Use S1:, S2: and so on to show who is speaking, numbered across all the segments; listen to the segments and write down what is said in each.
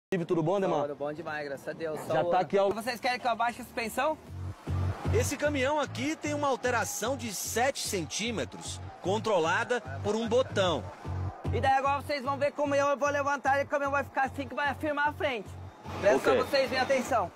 S1: Tudo bom, Demão?
S2: Tudo bom demais, graças a Deus.
S1: Já tá aqui, ó.
S2: Vocês querem que eu abaixe a suspensão?
S3: Esse caminhão aqui tem uma alteração de 7 centímetros, controlada por um botão.
S2: E daí agora vocês vão ver como eu vou levantar e o caminhão vai ficar assim que vai afirmar a frente. Presta pra vocês verem, atenção.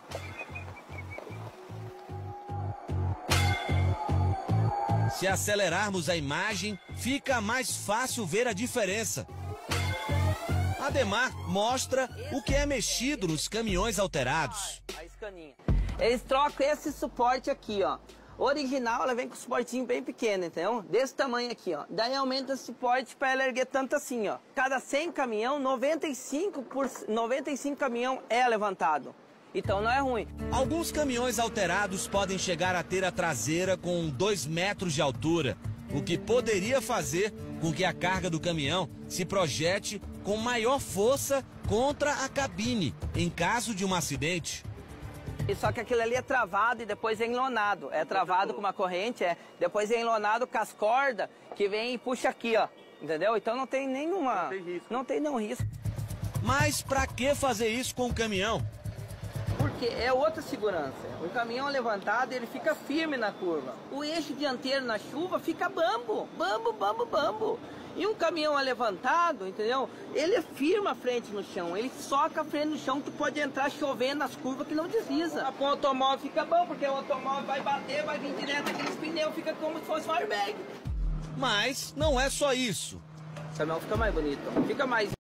S3: Se acelerarmos a imagem, fica mais fácil ver a diferença. Ademar mostra o que é mexido nos caminhões alterados.
S2: A escaninha. Eles trocam esse suporte aqui, ó. O original, ela vem com um suportinho bem pequeno, entendeu? Desse tamanho aqui, ó. Daí aumenta o suporte para ela erguer tanto assim, ó. Cada 100 caminhão, 95 caminhão é levantado. Então não é ruim.
S3: Alguns caminhões alterados podem chegar a ter a traseira com 2 metros de altura, o que poderia fazer com que a carga do caminhão se projete com maior força contra a cabine, em caso de um acidente.
S2: E só que aquilo ali é travado e depois é enlonado. É travado com uma corrente, depois é enlonado com as cordas que vem e puxa aqui, ó. Entendeu? Então não tem nenhuma... Não tem nenhum risco.
S3: Mas pra que fazer isso com o caminhão?
S2: Porque é outra segurança. O caminhão levantado, ele fica firme na curva. O eixo dianteiro na chuva fica bambo. Bambo, bambo, bambo. E um caminhão levantado, entendeu? Ele firma a frente no chão, ele soca a frente no chão que pode entrar chovendo nas curvas que não desliza. Com o automóvel fica bom, porque o automóvel vai bater, vai vir direto aqueles pneus, fica como se fosse um airbag.
S3: Mas não é só isso.
S2: O caminhão fica mais bonito, fica mais...